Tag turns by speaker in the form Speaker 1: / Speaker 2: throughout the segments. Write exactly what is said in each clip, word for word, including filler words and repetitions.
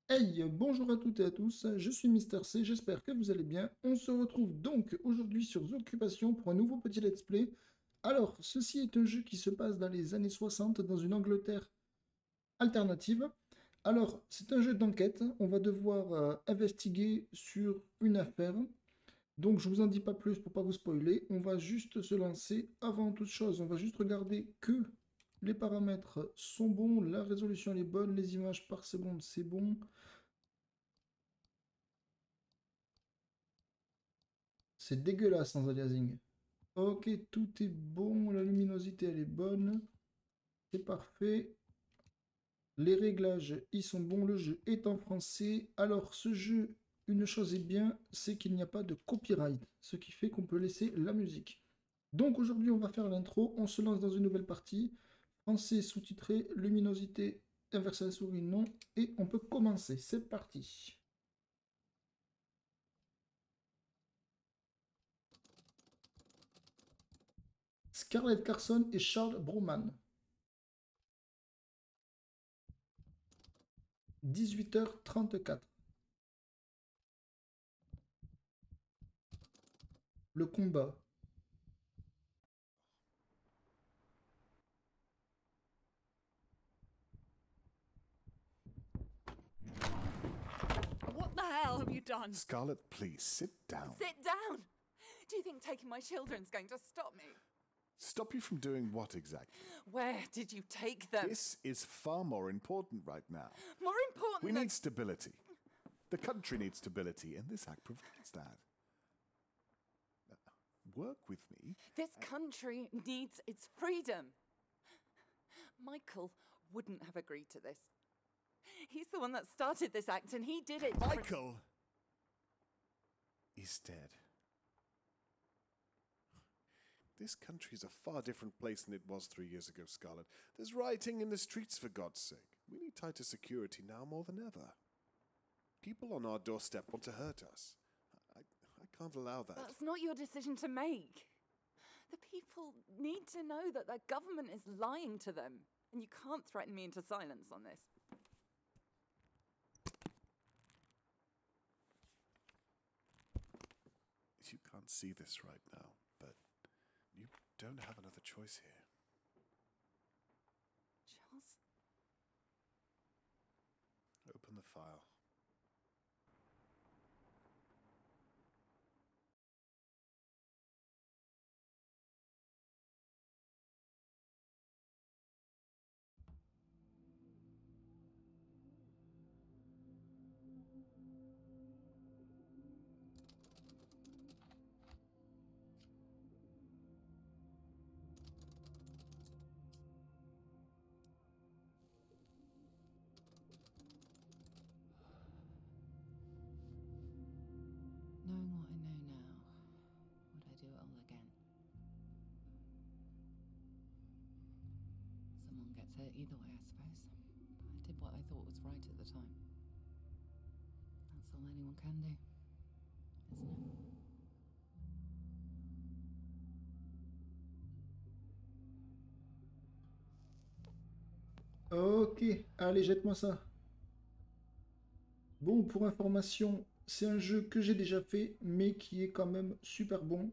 Speaker 1: Hey, bonjour à toutes et à tous, je suis Mister C, j'espère que vous allez bien. On se retrouve donc aujourd'hui sur The Occupation pour un nouveau petit let's play. Alors, ceci est un jeu qui se passe dans les années soixante dans une Angleterre alternative. Alors, c'est un jeu d'enquête, on va devoir euh, investiguer sur une affaire. Donc, je vous en dis pas plus pour pas vous spoiler, on va juste se lancer. Avant toute chose, on va juste regarder que les paramètres sont bons, la résolution elle est bonne, les images par seconde c'est bon. C'est dégueulasse sans aliasing. Ok, tout est bon, la luminosité elle est bonne, c'est parfait. Les réglages, ils sont bons, le jeu est en français. Alors ce jeu, une chose est bien, c'est qu'il n'y a pas de copyright, ce qui fait qu'on peut laisser la musique. Donc aujourd'hui on va faire l'intro, on se lance dans une nouvelle partie. Français sous-titré, luminosité, inverser la souris non, et on peut commencer, c'est parti. Scarlett Carson et Charles Broman. dix-huit heures trente-quatre. Le combat.
Speaker 2: What the hell have you done?
Speaker 3: Scarlett, please, sit down.
Speaker 2: Sit down! Do you think taking my children's going to stop me?
Speaker 3: Stop you from doing what exactly?
Speaker 2: Where did you take them?
Speaker 3: This is far more important right now.
Speaker 2: More important
Speaker 3: We
Speaker 2: than...
Speaker 3: need stability. The country needs stability, and this act provides that. Uh, Work with me.
Speaker 2: This country needs its freedom. Michael wouldn't have agreed to this. He's the one that started this act, and he did it... for-
Speaker 3: Michael is dead. This country is a far different place than it was three years ago, Scarlett. There's rioting in the streets, for God's sake. We need tighter security now more than ever. People on our doorstep want to hurt us. I, I can't allow that.
Speaker 2: That's not your decision to make. The people need to know that their government is lying to them, and you can't threaten me into silence on this.
Speaker 3: You can't see this right now, but you don't have another choice here.
Speaker 2: Charles?
Speaker 3: Open the file.
Speaker 4: Knowing what I know now, would I do it all again? Someone gets hurt either way, I suppose. But I did what I thought was right at the time. That's all anyone can do, isn't it?
Speaker 1: Ok, allez, jette-moi ça. Bon, pour information, c'est un jeu que j'ai déjà fait, mais qui est quand même super bon.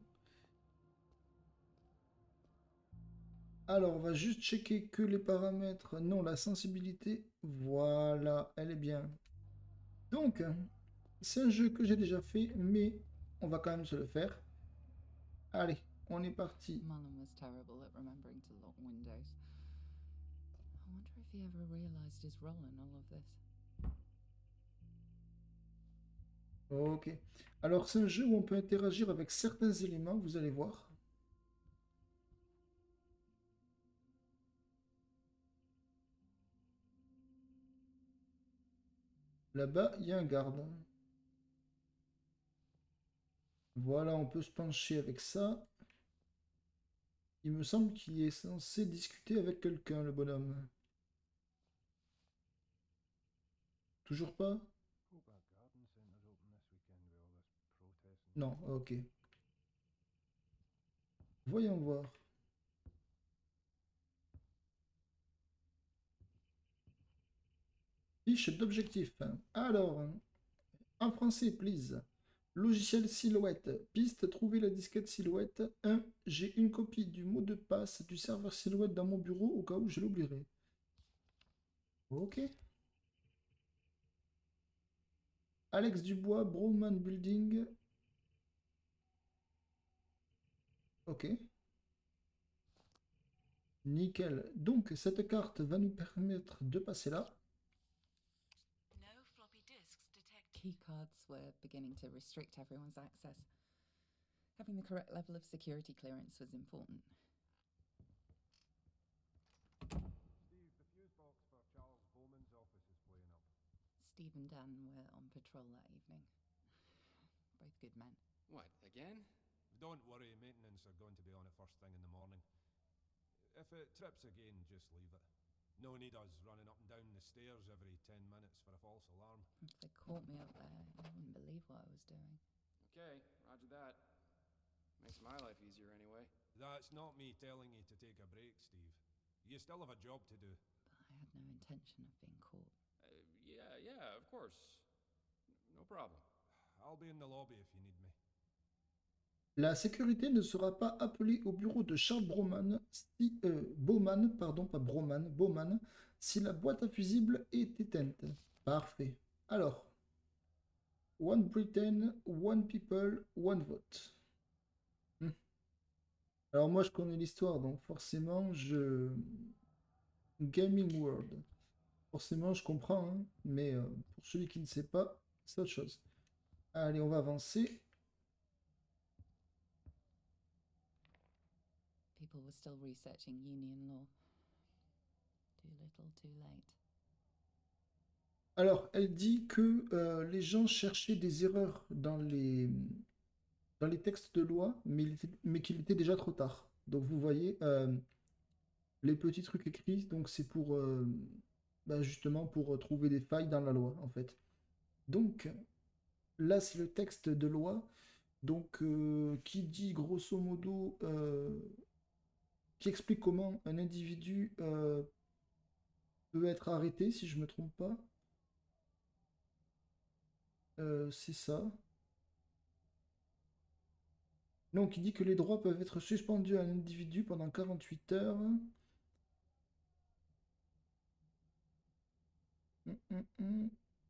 Speaker 1: Alors, on va juste checker que les paramètres... Non, la sensibilité, voilà, elle est bien. Donc, c'est un jeu que j'ai déjà fait, mais on va quand même se le faire. Allez, on est parti.
Speaker 4: Mullen was terrible at remembering to lock windows. I wonder if he ever realized his role in all of this.
Speaker 1: Ok. Alors, c'est un jeu où on peut interagir avec certains éléments, vous allez voir. Là-bas, il y a un garde. Voilà, on peut se pencher avec ça. Il me semble qu'il est censé discuter avec quelqu'un, le bonhomme. Toujours pas? Non, ok. Voyons voir. Fiche d'objectif. Alors, en français, please. Logiciel Silhouette. Piste, trouver la disquette Silhouette. un. J'ai une copie du mot de passe du serveur Silhouette dans mon bureau au cas où je l'oublierai. Ok. Alex Dubois, Broman Building. Ok. Nickel. Donc, cette carte va nous permettre de passer là.
Speaker 4: No floppy disks detect. Keycards were beginning to restrict everyone's access. Having the correct level of security clearance was important.
Speaker 5: Steve, the fuse box for Charles Bowman's office is playing up.
Speaker 4: Steve and Dan were on patrol that evening. Both good men.
Speaker 6: What, again?
Speaker 5: Don't worry, maintenance are going to be on it first thing in the morning. If it trips again, just leave it. No need us running up and down the stairs every ten minutes for a false alarm.
Speaker 4: If they caught me up there, I wouldn't believe what I was doing.
Speaker 6: Okay, roger that. Makes my life easier anyway.
Speaker 5: That's not me telling you to take a break, Steve. You still have a job to do.
Speaker 4: But I had no intention of being caught.
Speaker 6: Uh, yeah, yeah, of course. No problem.
Speaker 5: I'll be in the lobby if you need me.
Speaker 1: La sécurité ne sera pas appelée au bureau de Charles Broman, si, euh, Bowman, pardon, pas Broman, Bowman, si la boîte à fusibles est éteinte. Parfait. Alors, One Britain, One People, One Vote. Hmm. Alors moi je connais l'histoire, donc forcément je... Gaming World. Forcément je comprends, hein, mais euh, pour celui qui ne sait pas, c'est autre chose. Allez, on va avancer.
Speaker 4: People were still researching union law. Too little, too late.
Speaker 1: Alors, elle dit que euh, les gens cherchaient des erreurs dans les, dans les textes de loi, mais, il était- mais qu'il était déjà trop tard. Donc, vous voyez, euh, les petits trucs écrits, donc c'est pour euh, bah, justement pour euh, trouver des failles dans la loi, en fait. Donc, là, c'est le texte de loi, donc euh, qui dit grosso modo, euh, qui explique comment un individu euh, peut être arrêté, si je me trompe pas. Euh, c'est ça. Donc, il dit que les droits peuvent être suspendus à un individu pendant quarante-huit heures. Hum, hum, hum.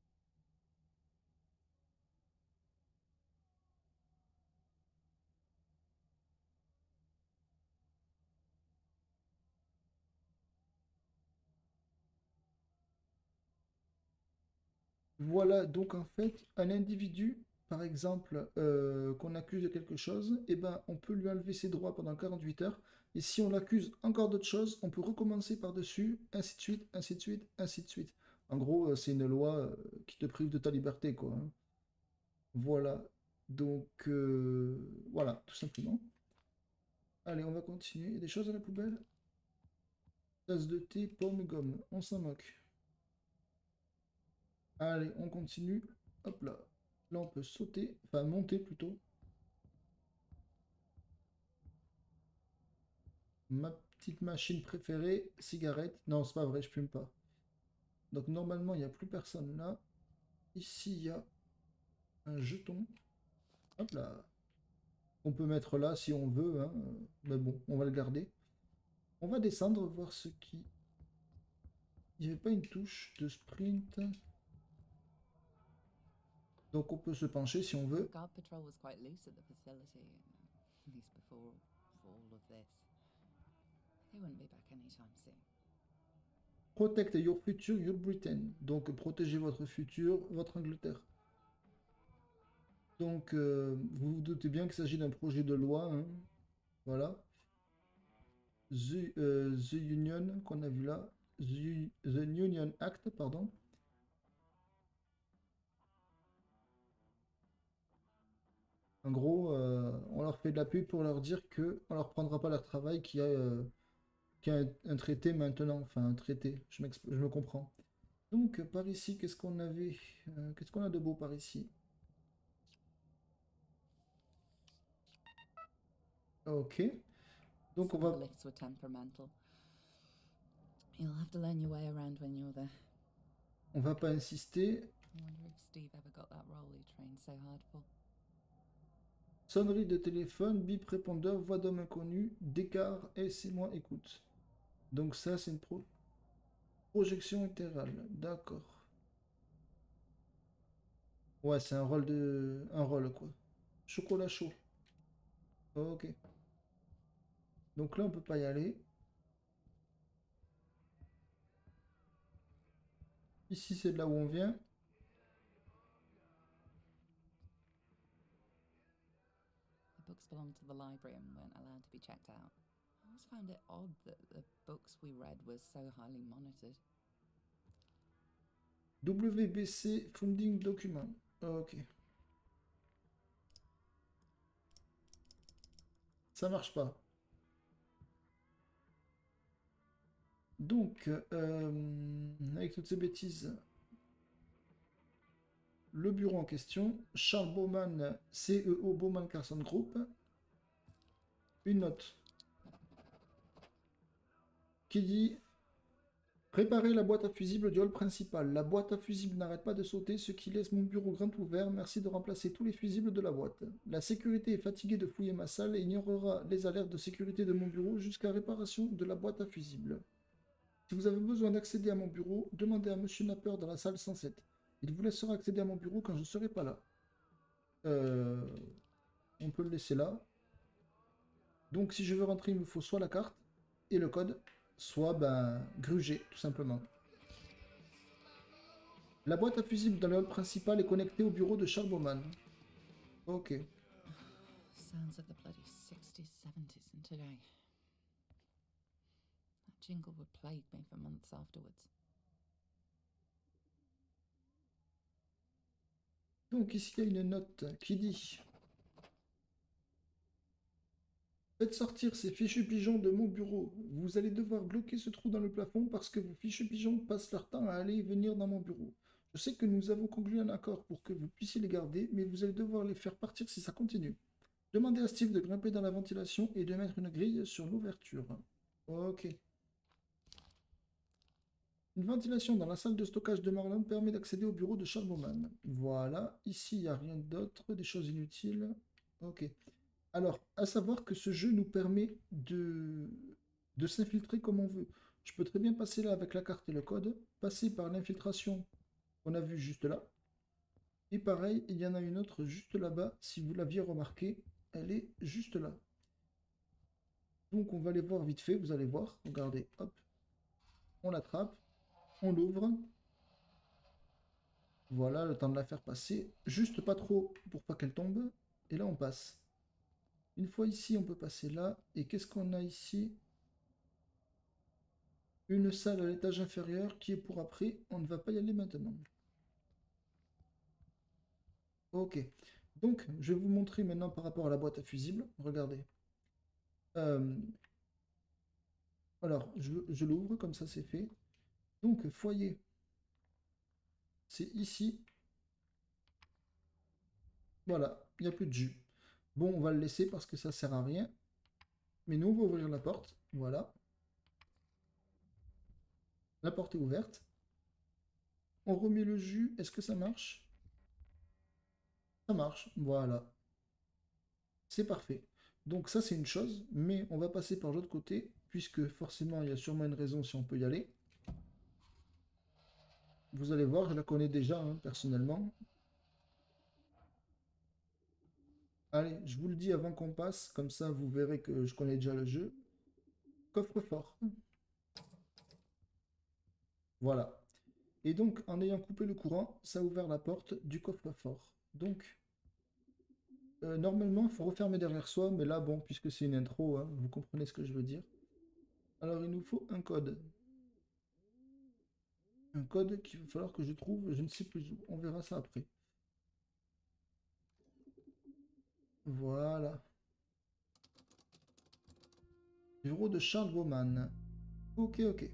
Speaker 1: Voilà, donc en fait, un individu, par exemple, euh, qu'on accuse de quelque chose, eh ben, on peut lui enlever ses droits pendant quarante-huit heures. Et si on l'accuse encore d'autre chose, on peut recommencer par-dessus, ainsi de suite, ainsi de suite, ainsi de suite. En gros, euh, c'est une loi euh, qui te prive de ta liberté, quoi, hein. Voilà. Donc, euh, voilà, tout simplement. Allez, on va continuer. Il y a des choses à la poubelle? Tasse de thé, pomme, gomme. On s'en moque. Allez, on continue. Hop là. Là, on peut sauter. Enfin, monter plutôt. Ma petite machine préférée. Cigarette. Non, c'est pas vrai, je fume pas. Donc, normalement, il n'y a plus personne là. Ici, il y a un jeton. Hop là. On peut mettre là si on veut, hein. Mais bon, on va le garder. On va descendre, voir ce qui... Il n'y avait pas une touche de sprint. Donc on peut se pencher si on veut.
Speaker 4: The guard patrol was quite loose at the facility, at least before for all of this. They wouldn't be back anytime soon.
Speaker 1: Protect your future, your Britain. Donc protégez votre futur, votre Angleterre. Donc euh, vous vous doutez bien qu'il s'agit d'un projet de loi, hein. Voilà. The, euh, the Union qu'on a vu là. The, the Union Act, pardon. En gros, euh, on leur fait de la pub pour leur dire que on leur prendra pas leur travail, qu'il y a, euh, qu'il y a un, un traité maintenant. Enfin, un traité, je, m'exp- je me comprends. Donc, par ici, qu'est-ce qu'on avait? Euh, qu'est-ce qu'on a de beau par ici? Ok. Donc, on
Speaker 4: Some of
Speaker 1: va...
Speaker 4: the lifts were temperamental. You'll have to learn your way around when you're there.
Speaker 1: On va pas insister.
Speaker 4: I wonder if Steve ever got that role he trained so hard for.
Speaker 1: Sonnerie de téléphone, bip répondeur, voix d'homme inconnu, d'écart, et c'est moi, écoute. Donc ça, c'est une pro projection intérale. D'accord. Ouais, c'est un rôle de... un rôle, quoi. Chocolat chaud. Ok. Donc là, on peut pas y aller. Ici, c'est de là où on vient.
Speaker 4: The books belonged to the library and weren't allowed to be checked out. I always found it odd that the books we read were so highly monitored.
Speaker 1: W B C Funding Document. Ok. Ça marche pas. Donc, euh, avec toutes ces bêtises, le bureau en question, Charles Bowman, C E O Bowman Carson Group, une note qui dit préparez la boîte à fusibles du hall principal. La boîte à fusibles n'arrête pas de sauter, ce qui laisse mon bureau grand ouvert. Merci de remplacer tous les fusibles de la boîte. La sécurité est fatiguée de fouiller ma salle et ignorera les alertes de sécurité de mon bureau jusqu'à réparation de la boîte à fusibles. Si vous avez besoin d'accéder à mon bureau, demandez à Monsieur Napper dans la salle cent sept. Il vous laissera accéder à mon bureau quand je ne serai pas là. Euh, on peut le laisser là. Donc si je veux rentrer, il me faut soit la carte et le code, soit ben, gruger, tout simplement. La boîte à fusibles dans le hall principal est connectée au bureau de Charles Bowman. Ok.
Speaker 4: Sounds like the bloody sixties, seventies and today. That jingle would plague me for months afterwards.
Speaker 1: Donc ici il y a une note qui dit faites sortir ces fichus pigeons de mon bureau. Vous allez devoir bloquer ce trou dans le plafond parce que vos fichus pigeons passent leur temps à aller et venir dans mon bureau. Je sais que nous avons conclu un accord pour que vous puissiez les garder, mais vous allez devoir les faire partir si ça continue. Demandez à Steve de grimper dans la ventilation et de mettre une grille sur l'ouverture. Ok. Une ventilation dans la salle de stockage de Marlon permet d'accéder au bureau de Charles Bowman. Voilà. Ici, il n'y a rien d'autre, des choses inutiles. Ok. Alors, à savoir que ce jeu nous permet de, de s'infiltrer comme on veut. Je peux très bien passer là avec la carte et le code, passer par l'infiltration qu'on a vue juste là. Et pareil, il y en a une autre juste là-bas. Si vous l'aviez remarqué, elle est juste là. Donc, on va les voir vite fait, vous allez voir. Regardez, hop. On l'attrape. On l'ouvre. Voilà, le temps de la faire passer. Juste pas trop pour pas qu'elle tombe. Et là, on passe. Une fois ici, on peut passer là. Et qu'est-ce qu'on a ici? Une salle à l'étage inférieur qui est pour après. On ne va pas y aller maintenant. Ok. Donc, je vais vous montrer maintenant par rapport à la boîte à fusibles. Regardez. Euh... Alors, je, je l'ouvre, comme ça c'est fait. Donc, foyer. C'est ici. Voilà, il n'y a plus de jus. Bon, on va le laisser parce que ça sert à rien. Mais nous, on va ouvrir la porte. Voilà. La porte est ouverte. On remet le jus. Est-ce que ça marche? Ça marche. Voilà. C'est parfait. Donc ça, c'est une chose. Mais on va passer par l'autre côté. Puisque forcément, il y a sûrement une raison si on peut y aller. Vous allez voir, je la connais déjà, hein, personnellement. Allez, je vous le dis avant qu'on passe, comme ça vous verrez que je connais déjà le jeu. Coffre-fort. Voilà. Et donc, en ayant coupé le courant, ça a ouvert la porte du coffre-fort. Donc, euh, normalement, il faut refermer derrière soi, mais là, bon, puisque c'est une intro, hein, vous comprenez ce que je veux dire. Alors, il nous faut un code. Un code qu'il va falloir que je trouve, je ne sais plus où. On verra ça après. Voilà. Bureau de Charles Bowman. Ok, ok.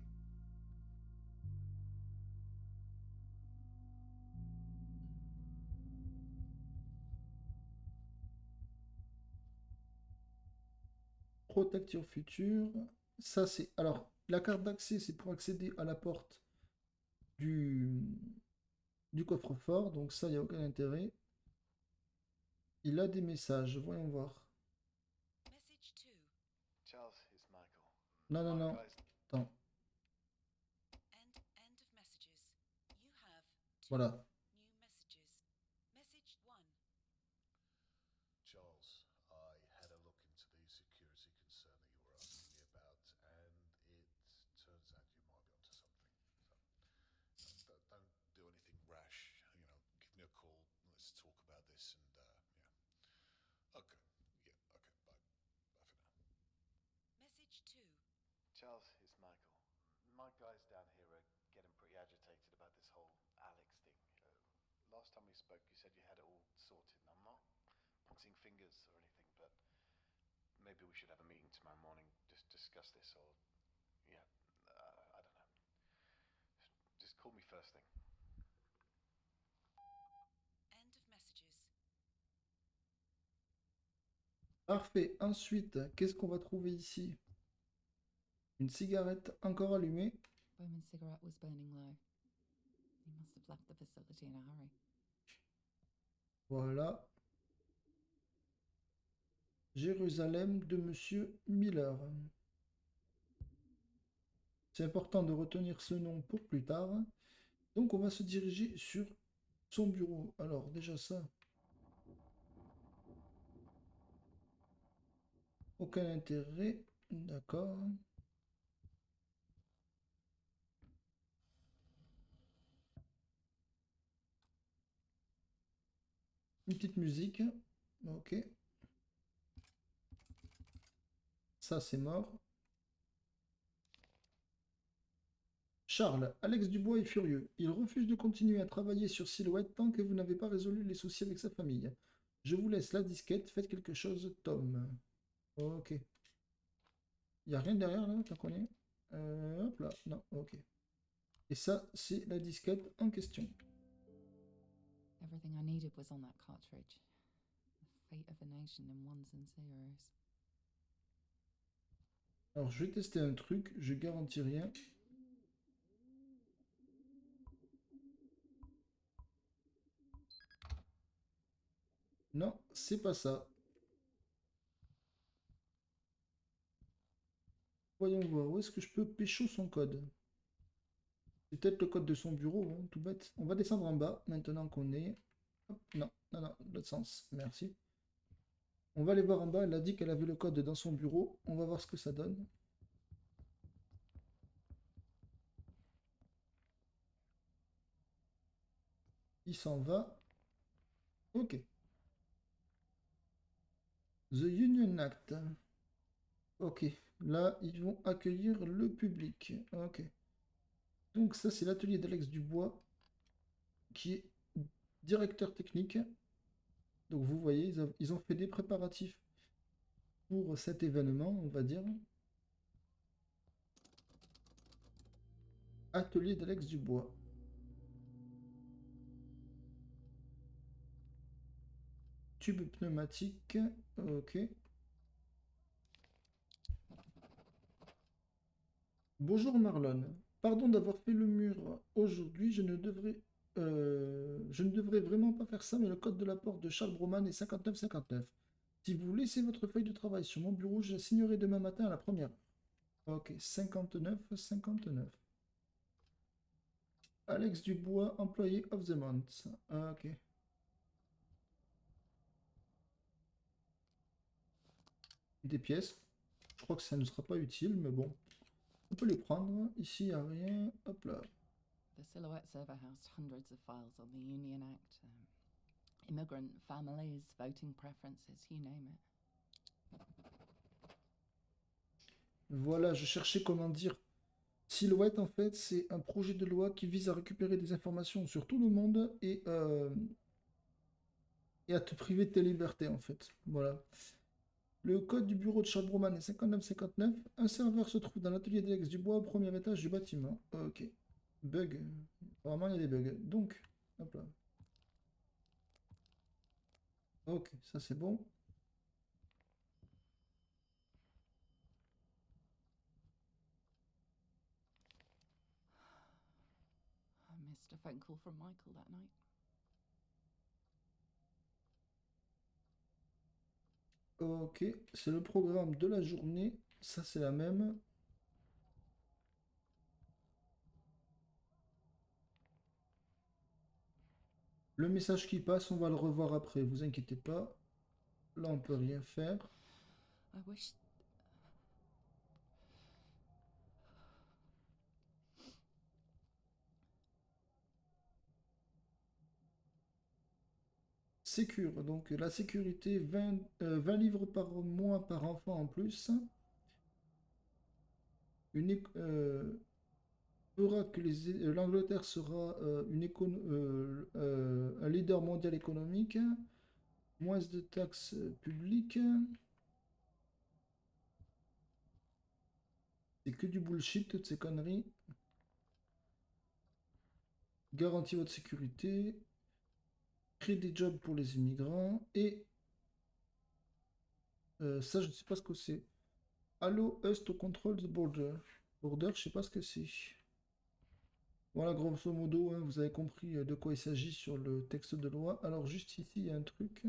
Speaker 1: Protect your future. Ça, c'est... Alors, la carte d'accès, c'est pour accéder à la porte du, du coffre-fort, donc ça, il n'y a aucun intérêt. Il a des messages, voyons voir.
Speaker 7: Message two.
Speaker 8: Charles, it's Michael.
Speaker 1: Non, non,
Speaker 8: My
Speaker 1: non.
Speaker 8: guys-
Speaker 1: Attends,
Speaker 7: End end of messages. You have two
Speaker 1: voilà.
Speaker 7: new messages. Message one.
Speaker 3: Charles, I had a look into the security concern that you were asking me about, and it turns out you might be onto something. So, uh, don't, don't do anything rash. You know, give me a call. Let's talk about this, and uh, yeah. Okay. Yeah. Okay. Bye. Bye for now.
Speaker 7: Message two.
Speaker 8: Charles, it's Michael. My guys down here are getting pretty agitated about this whole Alex thing. Uh, last time we spoke, you said you had it all sorted, and I'm not pointing fingers or anything, but maybe we should have a meeting tomorrow morning, just discuss this, or yeah, uh, I don't know. Just call me first thing.
Speaker 7: End of messages.
Speaker 1: Parfait. Ensuite, qu'est-ce qu'on va trouver ici? Une cigarette encore allumée.
Speaker 4: Bowman's cigarette was burning low. He must have left the facility in a hurry.
Speaker 1: Voilà. Jérusalem de Monsieur Miller. C'est important de retenir ce nom pour plus tard. Donc on va se diriger sur son bureau. Alors déjà ça. Aucun intérêt. D'accord. Une petite musique. Ok. Ça, c'est mort. Charles, Alex Dubois est furieux. Il refuse de continuer à travailler sur Silhouette tant que vous n'avez pas résolu les soucis avec sa famille. Je vous laisse la disquette. Faites quelque chose, Tom. Ok. Il n'y a rien derrière, là, tant qu'on est. Euh, hop là. Non, ok. Et ça, c'est la disquette en question.
Speaker 4: Everything I needed was on that cartridge. The fate of a nation in ones and zeros.
Speaker 1: Alors, je vais tester un truc. Je garantis rien. Non, c'est pas ça. Voyons voir. Où est-ce que je peux pécho son code? C'est peut-être le code de son bureau, hein, tout bête. On va descendre en bas, maintenant qu'on est... Hop, non, non, non, l'autre sens. Merci. On va aller voir en bas. Elle a dit qu'elle avait le code dans son bureau. On va voir ce que ça donne. Il s'en va. Ok. The Union Act. Ok. Là, ils vont accueillir le public. Ok. Donc ça, c'est l'atelier d'Alex Dubois, qui est directeur technique. Donc vous voyez, ils, a- ils ont fait des préparatifs pour cet événement, on va dire. Atelier d'Alex Dubois. Tube pneumatique. Ok. Bonjour Marlon. Pardon d'avoir fait le mur aujourd'hui. Je ne devrais, euh, je ne devrais vraiment pas faire ça, mais le code de la porte de Charles Broman est cinquante-neuf cinquante-neuf. Si vous laissez votre feuille de travail sur mon bureau, je la signerai demain matin à la première heure. Ok, cinquante-neuf cinquante-neuf. Alex Dubois, employé of the month. Ah, ok. Des pièces. Je crois que ça ne sera pas utile, mais bon. On peut les prendre. Ici, il n'y a rien. Hop là.
Speaker 4: The Silhouette server housed hundreds of files on the Union Act, um, immigrant families, voting preferences, you name it.
Speaker 1: Voilà, je cherchais comment dire. Silhouette, en fait, c'est un projet de loi qui vise à récupérer des informations sur tout le monde et, euh, et à te priver de tes libertés, en fait. Voilà. Le code du bureau de Charles Broman est cinquante-neuf cinquante-neuf. Un serveur se trouve dans l'atelier d'Alex Dubois au premier étage du bâtiment. Ok. Bug. Vraiment, il y a des bugs. Donc, hop là. Ok, ça c'est bon.
Speaker 4: just a phone call from Michael that night.
Speaker 1: Ok, c'est le programme de la journée. Ça, c'est la même. Le message qui passe, on va le revoir après. Vous inquiétez pas. Là, on peut rien faire.
Speaker 4: I wish.
Speaker 1: Sécure. Donc, la sécurité, vingt, euh, vingt livres par mois par enfant en plus. Une, éc- euh, fera que les- euh, l'Angleterre sera euh, une écono- euh, euh, un leader mondial économique. Moins de taxes euh, publiques. C'est que du bullshit, toutes ces conneries. Garantit votre sécurité. Créer des jobs pour les immigrants. Et euh, ça, je ne sais pas ce que c'est. Allow us to control the border. Border, je sais pas ce que c'est. Voilà, grosso modo, hein, vous avez compris euh, de quoi il s'agit sur le texte de loi. Alors, juste ici, il y a un truc.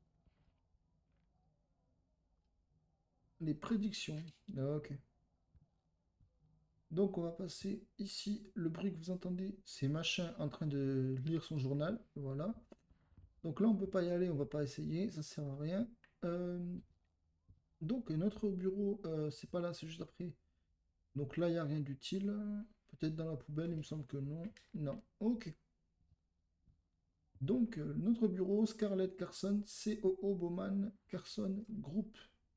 Speaker 1: Les prédictions. Ah, ok. Donc, on va passer ici. Le bruit que vous entendez, c'est Machin en train de lire son journal. Voilà. Donc là, on peut pas y aller, on va pas essayer, ça sert à rien. Euh, donc, notre bureau, euh, c'est pas là, c'est juste après. Donc là, il n'y a rien d'utile. Peut-être dans la poubelle, il me semble que non. Non. Ok. Donc, euh, notre bureau, Scarlett Carson, C O O Bowman Carson Group.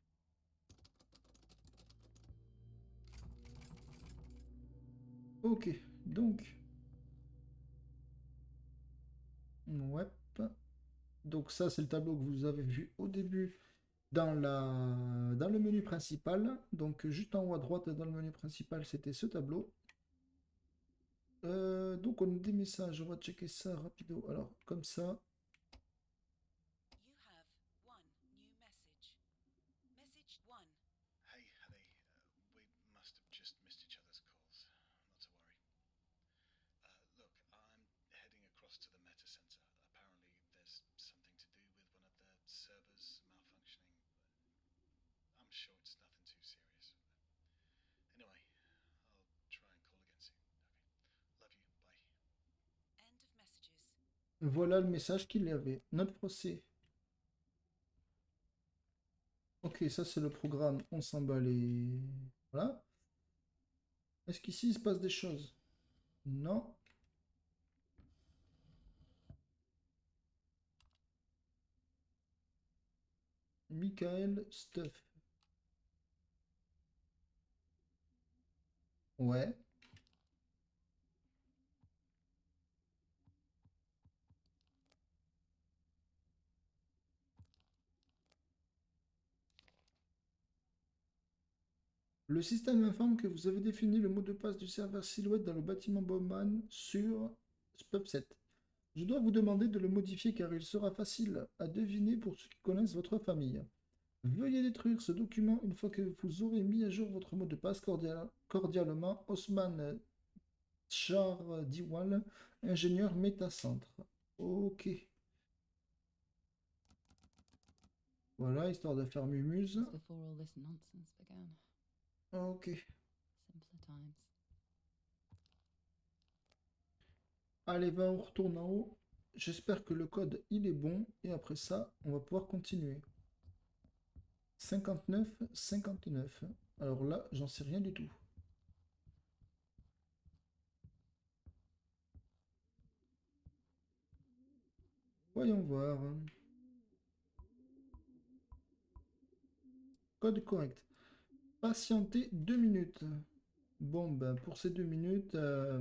Speaker 1: Ok. Donc. Ouais. Donc ça, c'est le tableau que vous avez vu au début dans, la... dans le menu principal. Donc juste en haut à droite dans le menu principal, c'était ce tableau. Euh, donc on a des messages, on va checker ça rapido. Alors comme ça.
Speaker 7: You have one new message. Message one.
Speaker 8: Hey, honey. Uh, we must have just missed each other's calls. Not to worry. Uh, look, I'm heading across to the Meta Center. Apparently, there's something to do with one of the servers malfunctioning. I'm sure it's nothing too serious. Anyway, I'll try and call again soon. Okay. Love you. Bye.
Speaker 7: End of messages.
Speaker 1: Voilà le message qu'il y avait. Notre procès. Ok, ça c'est le programme. On s'en bat les... Voilà. Est-ce qu'ici il se passe des choses? Non. Michael Stuff. Ouais. Le système informe que vous avez défini le mot de passe du serveur Silhouette dans le bâtiment Bowman sur Spubset. Je dois vous demander de le modifier car il sera facile à deviner pour ceux qui connaissent votre famille. Veuillez détruire ce document une fois que vous aurez mis à jour votre mot de passe. Cordial, cordialement, Osman Char Diwal, ingénieur Métacentre. Ok. Voilà, histoire de faire mumuse.
Speaker 4: Before all this nonsense began.
Speaker 1: Ok.
Speaker 4: Simpler times.
Speaker 1: Allez, va, on retourne en haut. J'espère que le code, il est bon. Et après ça, on va pouvoir continuer. cinquante-neuf, cinquante-neuf. Alors là, j'en sais rien du tout. Voyons voir. Code correct. Patienter deux minutes. Bon, ben pour ces deux minutes, euh,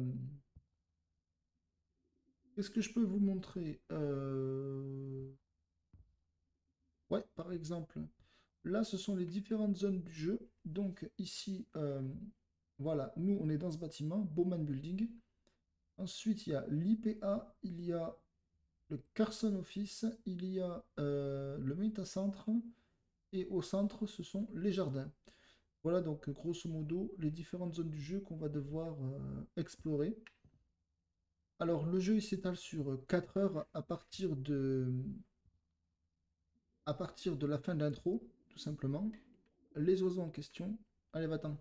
Speaker 1: qu'est-ce que je peux vous montrer? Euh, Ouais, par exemple, là, ce sont les différentes zones du jeu. Donc ici, euh, voilà, nous, on est dans ce bâtiment, Bowman Building. Ensuite, il y a l'I P A, il y a le Carson Office, il y a euh, le Métacentre, et au centre, ce sont les jardins. Voilà donc grosso modo les différentes zones du jeu qu'on va devoir euh, explorer. Alors, le jeu il s'étale sur quatre heures à partir de... à partir de la fin de l'intro, tout simplement. Les oiseaux en question. Allez, va-t'en.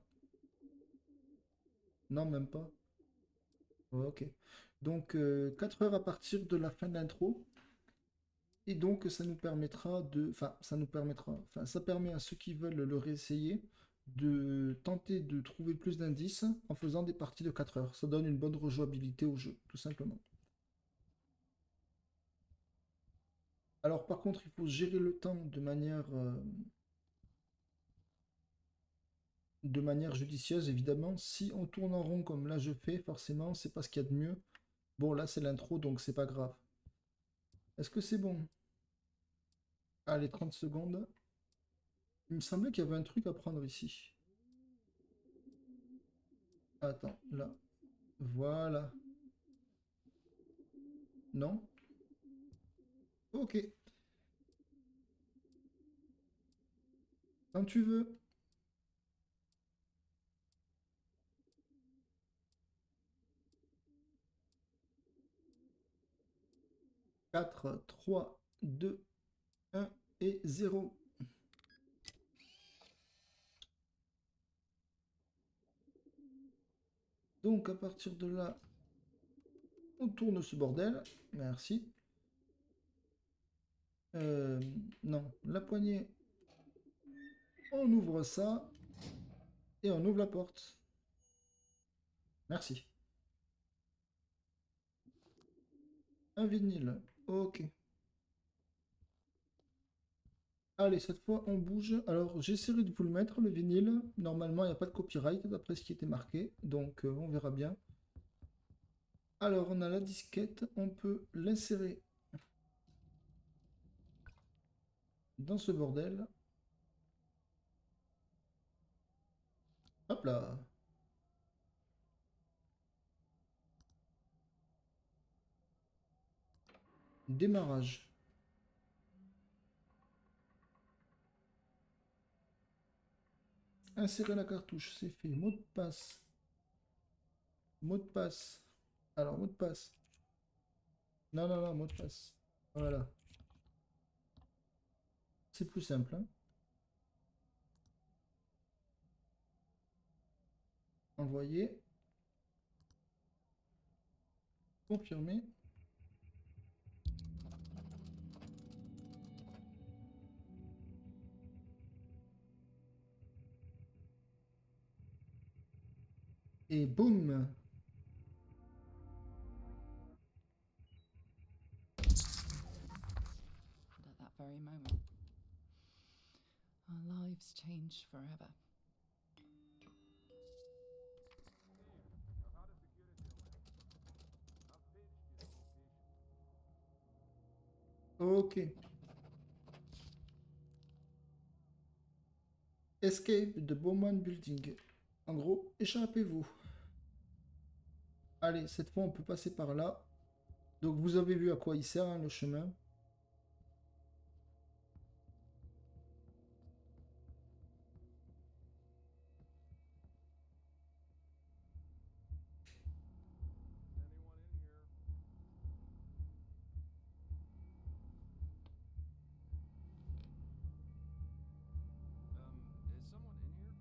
Speaker 1: Non, même pas. Ouais, ok. Donc, euh, quatre heures à partir de la fin de l'intro. Et donc, ça nous permettra de... Enfin, ça nous permettra... Enfin, ça permet à ceux qui veulent le réessayer de tenter de trouver plus d'indices en faisant des parties de quatre heures. Ça donne une bonne rejouabilité au jeu, tout simplement. Alors, par contre, il faut gérer le temps de manière... euh, de manière judicieuse, évidemment. Si on tourne en rond comme là je fais, forcément, c'est pas ce qu'il y a de mieux. Bon, là, c'est l'intro, donc c'est pas grave. Est-ce que c'est bon? Allez, trente secondes. Il me semblait qu'il y avait un truc à prendre ici. Attends, là. Voilà. Non? Ok. Quand tu veux. quatre, trois, deux, un et zéro. Donc, à partir de là, on tourne ce bordel. Merci. Euh, non, la poignée. On ouvre ça. Et on ouvre la porte. Merci. Un vinyle. Ok. Allez, cette fois, on bouge. Alors, j'essaierai de vous le mettre, le vinyle. Normalement, il n'y a pas de copyright, d'après ce qui était marqué. Donc, euh, on verra bien. Alors, on a la disquette. On peut l'insérer dans ce bordel. Hop là. Démarrage. Insérer la cartouche, c'est fait. Mot de passe. Mot de passe. Alors, mot de passe. Non, non, non, mot de passe. Voilà. C'est plus simple, hein. Envoyer. Confirmer. Et boum.
Speaker 4: And at that very moment, our lives change forever.
Speaker 1: Ok. Escape de Bowman Building. En gros, échappez-vous. Allez, cette fois, on peut passer par là. Donc, vous avez vu à quoi il sert, hein, le chemin.
Speaker 6: Um, is someone in here?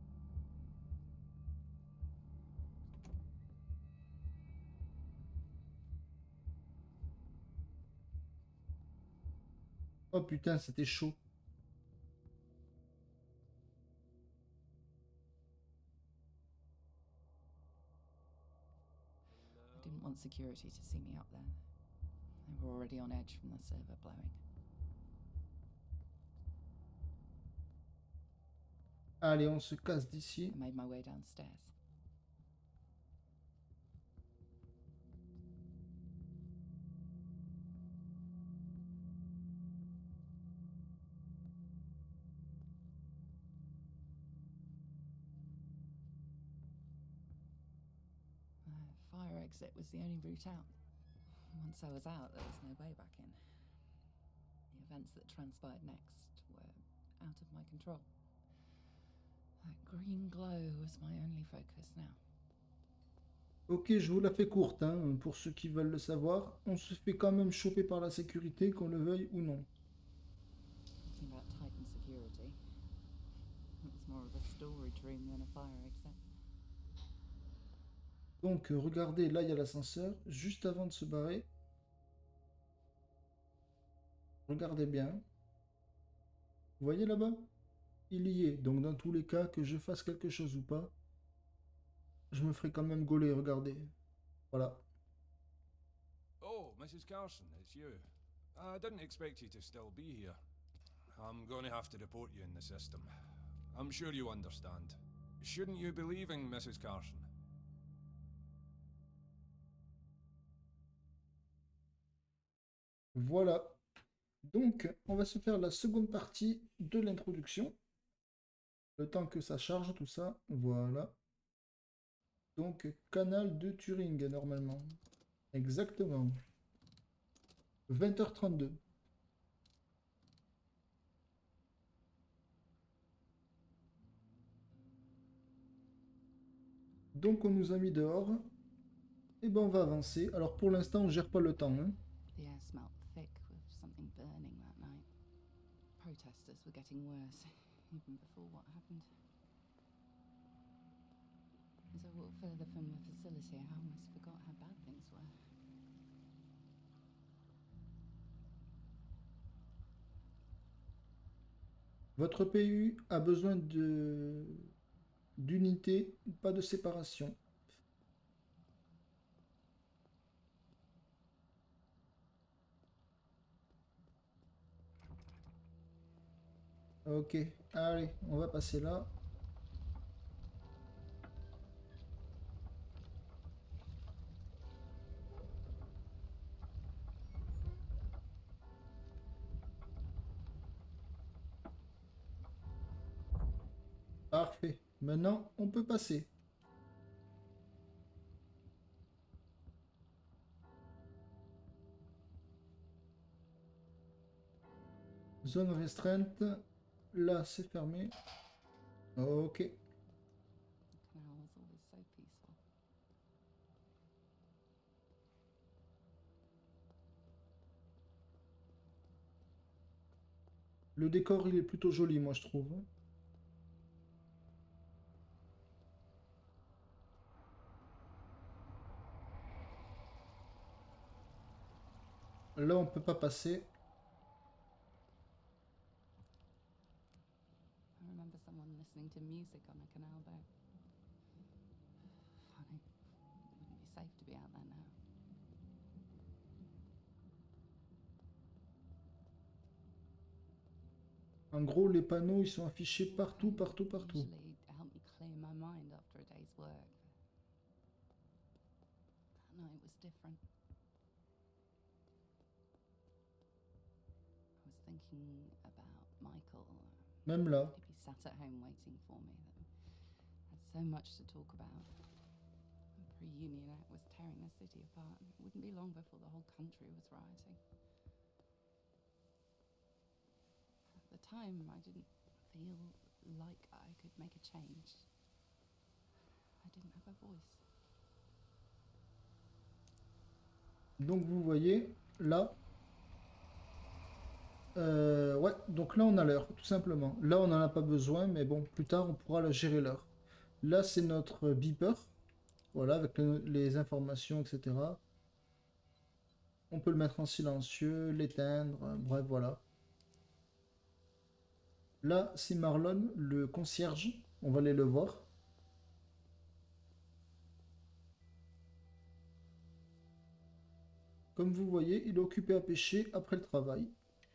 Speaker 1: Oh putain, c'était chaud.
Speaker 4: I didn't want security to see me up there. They were already on edge from the server blowing.
Speaker 1: Allez, on se casse d'ici.
Speaker 4: I made my way downstairs. The fire exit was the only route out. Once I was out, there was no way back in. The events that transpired next were out of my control. That green glow was my only focus now.
Speaker 1: Ok, je vous la fais courte, hein, pour ceux qui veulent le savoir. On se fait quand même choper par la sécurité, qu'on le veuille ou non.
Speaker 4: Talking about Titan security. It was more of a story dream than a fire exit.
Speaker 1: Donc, euh, regardez, là, il y a l'ascenseur. Juste avant de se barrer, regardez bien. Vous voyez là-bas? Il y est. Donc, dans tous les cas, que je fasse quelque chose ou pas, je me ferai quand même gauler, regardez. Voilà.
Speaker 5: Oh, Missus Carson, it's you. I didn't expect you to still be here. I'm going to have to report you in the system. I'm sure you understand. Shouldn't you be leaving, Missus Carson?
Speaker 1: Voilà. Donc, on va se faire la seconde partie de l'introduction. Le temps que ça charge, tout ça. Voilà. Donc, canal de Turing, normalement. Exactement. vingt heures trente-deux. Donc, on nous a mis dehors. Et ben, on va avancer. Alors, pour l'instant, on gère pas le temps, hein.
Speaker 4: The air smelled thick with something burning that night. Protesters were getting worse, even before what happened. As I walked further from the facility, I almost forgot how bad things were.
Speaker 1: Votre P U a besoin de d'unité, pas de séparation. Ok, allez, on va passer là. Parfait. Maintenant, on peut passer. Zone restreinte. Là, c'est fermé. Ok.
Speaker 4: The canal was always so peaceful.
Speaker 1: Le décor, il est plutôt joli, moi, je trouve. Là, on peut pas passer.
Speaker 4: I remember someone listening to music on a canal boat. Funny. It wouldn't be safe to be out there now.
Speaker 1: En gros, les panneaux, ils sont affichés partout, partout, partout.
Speaker 4: Usually help me clear my mind after a day's work. That night was different. I was thinking about Michael.
Speaker 1: Même là.
Speaker 4: He'd be sat at home waiting for me. Had so much to talk about. The pre-Union Act was tearing the city apart. It wouldn't be long before the whole country was rioting. At the time, I didn't feel like I could make a change. I didn't have a voice.
Speaker 1: Donc, vous voyez, là. Euh, ouais, donc là, on a l'heure, tout simplement. Là, on n'en a pas besoin, mais bon, plus tard, on pourra la gérer l'heure. Là, c'est notre beeper. Voilà, avec le- les informations, et cetera. On peut le mettre en silencieux, l'éteindre, euh, bref, voilà. Là, c'est Marlon, le concierge. On va aller le voir. Comme vous voyez, il est occupé à pêcher après le travail.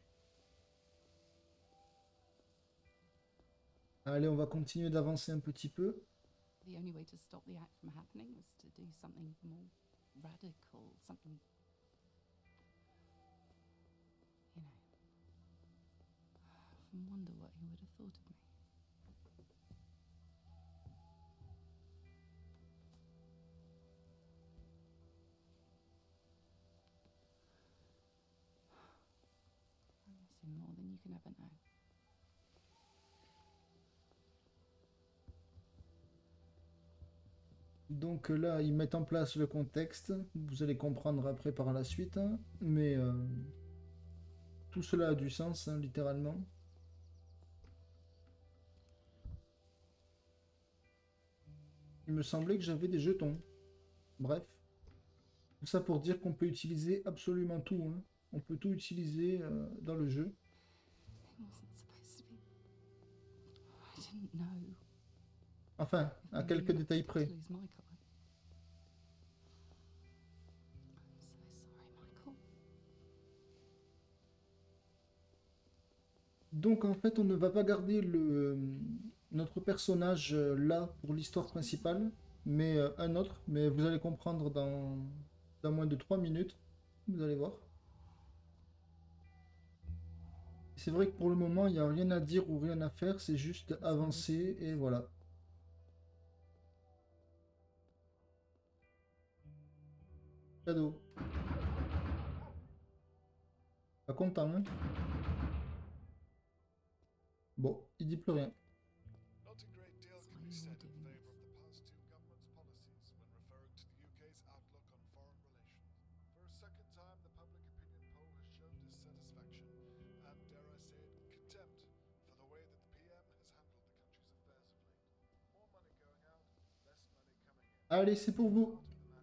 Speaker 1: Allez, on va continuer d'avancer un petit peu.
Speaker 4: The only way to stop the act from happening was to do something more radical, something, you know. I often wonder what he would have thought of me. I miss him more than you can ever know.
Speaker 1: Donc là, ils mettent en place le contexte. Vous allez comprendre après par la suite. Hein, mais euh, tout cela a du sens, hein, littéralement. Il me semblait que j'avais des jetons. Bref. Tout ça pour dire qu'on peut utiliser absolument tout. Hein. On peut tout utiliser euh, dans le jeu.
Speaker 4: It wasn't supposed to be. I didn't know.
Speaker 1: Enfin, à quelques détails près.
Speaker 4: To lose Michael. I'm so sorry, Michael.
Speaker 1: Donc en fait, on ne va pas garder le, notre personnage euh, là pour l'histoire principale, mais euh, un autre. Mais vous allez comprendre dans, dans moins de trois minutes. Vous allez voir. C'est vrai que pour le moment, il n'y a rien à dire ou rien à faire. C'est juste avancer et voilà. Cadeau. Pas content, hein? Bon, il dit plus rien.
Speaker 3: Not a great deal can be said in favour of the past two governments' policies when referring to the U K's outlook on foreign relations. For a second time, the public opinion poll has shown dissatisfaction and, dare I say it, contempt for the way that the P M has handled the country's affairs of late. More money going out, less money coming in.
Speaker 1: Allez, c'est pour vous.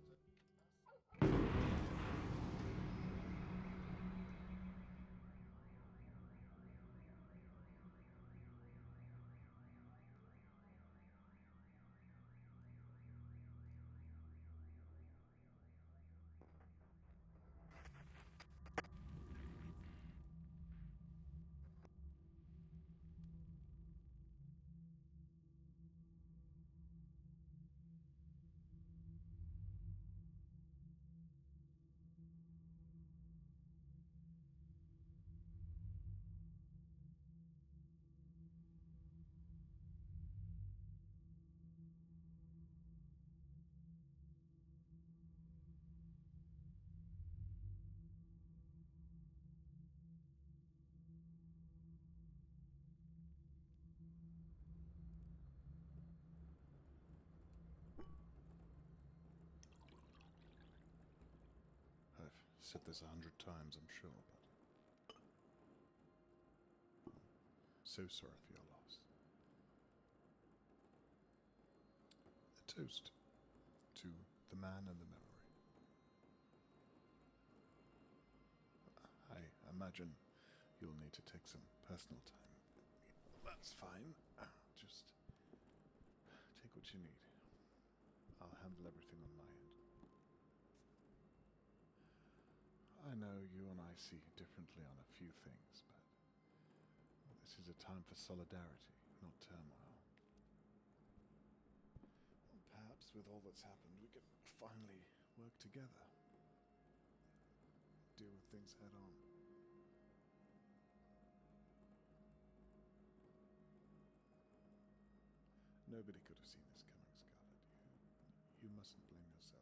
Speaker 3: I've said this a hundred times, I'm sure, but so sorry for your loss. A toast to the man and the memory. I imagine you'll need to take some personal time. That's fine. Just take what you need. I'll handle everything on my end. I know you and I see differently on a few things, but this is a time for solidarity, not turmoil. Well, perhaps with all that's happened, we could finally work together. Deal with things head on. Nobody could have seen this coming, Scarlet. You, you mustn't blame yourself.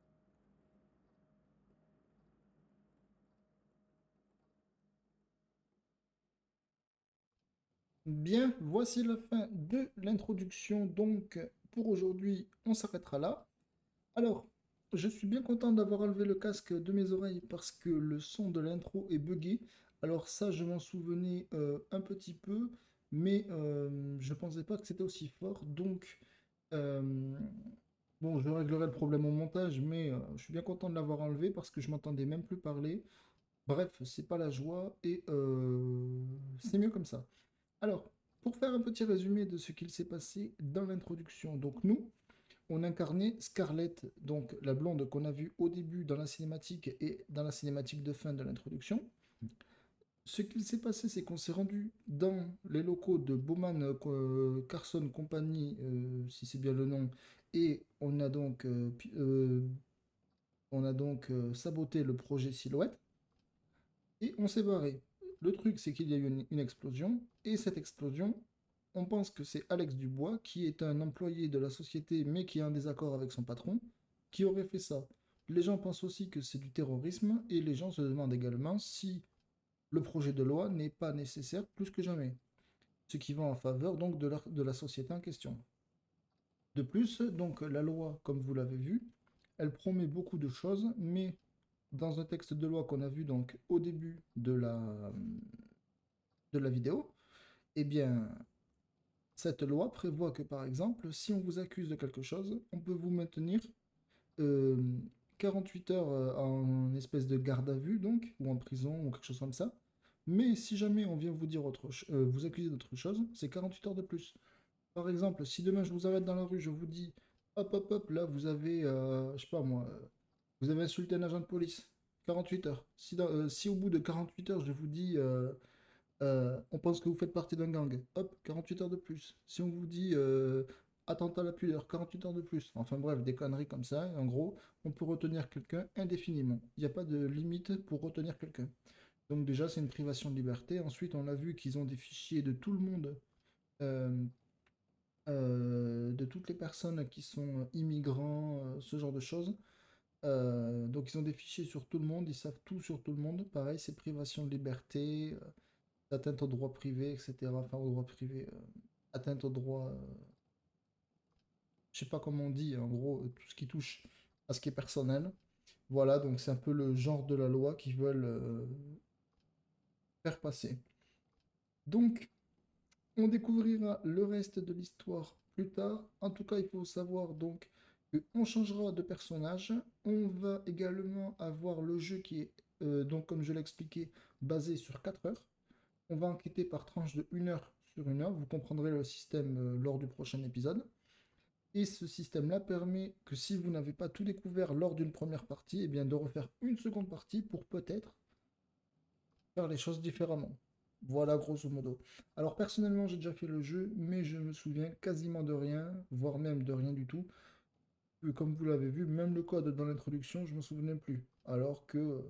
Speaker 1: Bien, voici la fin de l'introduction. Donc, pour aujourd'hui, on s'arrêtera là. Alors, je suis bien content d'avoir enlevé le casque de mes oreilles parce que le son de l'intro est buggé. Alors ça, je m'en souvenais euh, un petit peu, mais euh, je pensais pas que c'était aussi fort. Donc, euh, bon, je réglerai le problème au montage, mais euh, je suis bien content de l'avoir enlevé parce que je m'entendais même plus parler. Bref, c'est pas la joie et euh, c'est mieux comme ça. Alors, pour faire un petit résumé de ce qu'il s'est passé dans l'introduction, donc nous, on incarnait Scarlett, donc la blonde qu'on a vue au début dans la cinématique et dans la cinématique de fin de l'introduction. Ce qu'il s'est passé, c'est qu'on s'est rendu dans les locaux de Bowman euh, Carson Company, euh, si c'est bien le nom, et on a donc, euh, euh, on a donc euh, saboté le projet Silhouette, et on s'est barré. Le truc, c'est qu'il y a eu une, une explosion, et cette explosion, on pense que c'est Alex Dubois, qui est un employé de la société, mais qui est en désaccord avec son patron, qui aurait fait ça. Les gens pensent aussi que c'est du terrorisme, et les gens se demandent également si le projet de loi n'est pas nécessaire plus que jamais. Ce qui va en faveur donc de la, de la société en question. De plus, donc la loi, comme vous l'avez vu, elle promet beaucoup de choses, mais dans un texte de loi qu'on a vu donc au début de la, de la vidéo, eh bien, cette loi prévoit que par exemple, si on vous accuse de quelque chose, on peut vous maintenir euh, quarante-huit heures euh, en espèce de garde à vue, donc, ou en prison, ou quelque chose comme ça. Mais si jamais on vient vous dire autre ch- euh, vous accuser d'autre chose, c'est quarante-huit heures de plus. Par exemple, si demain je vous arrête dans la rue, je vous dis, hop, hop, hop, là, vous avez, euh, je sais pas moi, euh, vous avez insulté un agent de police, quarante-huit heures. Si, dans- euh, si au bout de quarante-huit heures, je vous dis, euh, euh, on pense que vous faites partie d'un gang, hop, quarante-huit heures de plus. Si on vous dit, euh, attentat à la pudeur, quarante-huit heures de plus. Enfin bref, des conneries comme ça. En gros, on peut retenir quelqu'un indéfiniment. Il n'y a pas de limite pour retenir quelqu'un. Donc déjà, c'est une privation de liberté. Ensuite, on a vu qu'ils ont des fichiers de tout le monde. euh, euh, de toutes les personnes qui sont immigrants, euh, ce genre de choses. Euh, donc ils ont des fichiers sur tout le monde, ils savent tout sur tout le monde. Pareil, c'est privation de liberté, euh, atteinte au droit privé, et cetera. Enfin, au droit privé, euh, atteinte au droit, euh, je sais pas comment on dit, en gros, euh, tout ce qui touche à ce qui est personnel. Voilà, donc c'est un peu le genre de la loi qu'ils veulent euh, faire passer. Donc, on découvrira le reste de l'histoire plus tard. En tout cas, il faut savoir donc qu'on changera de personnage. On va également avoir le jeu qui est, euh, donc comme je l'ai expliqué, basé sur quatre heures. On va enquêter par tranche de une heure sur une heure. Vous comprendrez le système euh, lors du prochain épisode. Et ce système-là permet que si vous n'avez pas tout découvert lors d'une première partie, eh bien de refaire une seconde partie pour peut-être faire les choses différemment. Voilà, grosso modo. Alors, personnellement, j'ai déjà fait le jeu, mais je me souviens quasiment de rien, voire même de rien du tout. Euh, Comme vous l'avez vu, même le code dans l'introduction, je me souvenais plus. Alors que euh,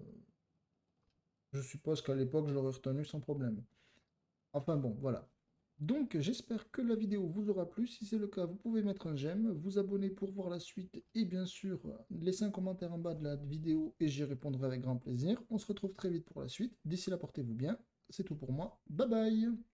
Speaker 1: je suppose qu'à l'époque, je l'aurais retenu sans problème. Enfin bon, voilà. Donc, j'espère que la vidéo vous aura plu. Si c'est le cas, vous pouvez mettre un j'aime, vous abonner pour voir la suite et bien sûr, laisser un commentaire en bas de la vidéo et j'y répondrai avec grand plaisir. On se retrouve très vite pour la suite. D'ici là, portez-vous bien. C'est tout pour moi. Bye bye!